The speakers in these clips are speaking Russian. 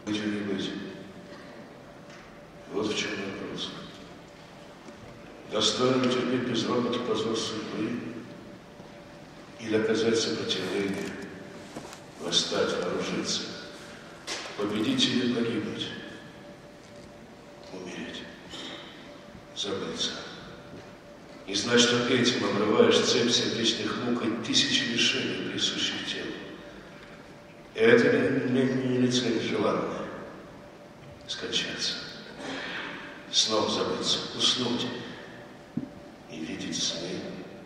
Быть или не быть? Вот в чем вопрос. Достойно ли терпеть безропотно позор судьбы или оказать сопротивление, восстать, вооружиться, победить или погибнуть, умереть, забыться. И знать, что этим обрываешь цепь сердечных мук и тысячи лишений, присущих телу. И это не цель желанная. Скончаться, снова забыться, уснуть и видеть сны.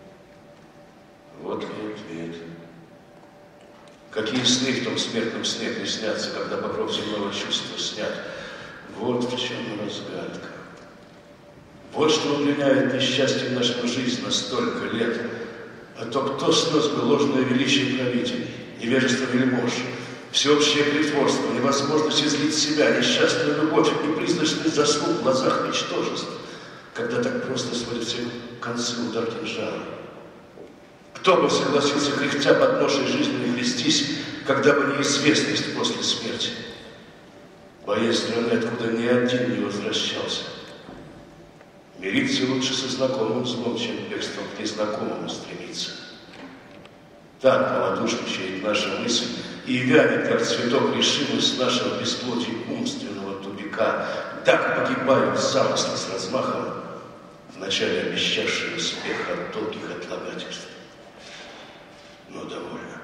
Вот и ответ. Какие сны в том смертном сне приснятся, когда покров земного чувства снят? Вот в чем разгадка. Вот что удлиняет несчастье в нашу жизнь на столько лет. А то кто снес бы ложное величие правителей, невежество вельмож, всеобщее притворство, невозможность излить себя, несчастную любовь и призрачность заслуг в глазах ничтожеств, когда так просто сводят все концы удар кинжала. Кто бы согласился, кряхтя под ношей жизни, вестись, когда бы неизвестность после смерти? Боясь страны, откуда ни один не возвращался. Мириться лучше со знакомым злом, чем бегством к незнакомому стремиться. Так малодушничает наша мысль и вянет, как цветок решимость нашего бесплодия умственного тупика. Так погибают замыслы с размахом, вначале обещавшие успех от долгих отлагательств. Но довольно.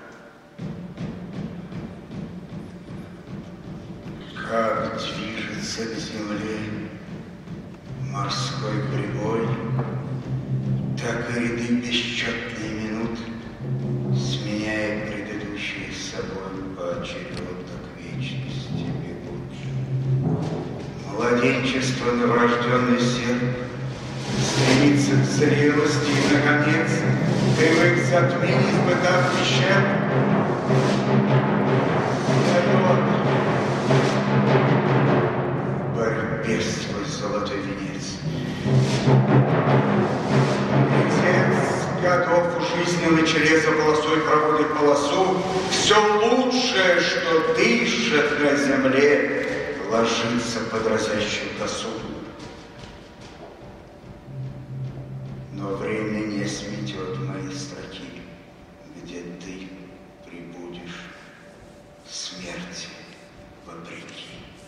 Как движется к земле морской прибой, так и ряды бесчетные минут сменяя предыдущие с собой поочередно к вечности бегут. Младенчество новорожденный серп стремится к зрелости и, наконец, привык затмить, испытав пещер, дает борьбе свой золотой венец. Отец годов у жизни на челе за полосой проводит полосу. Все лучшее, что дышит на земле, ложится под разящую косу. Но время не сметет мои строки, где ты прибудешь смерти вопреки.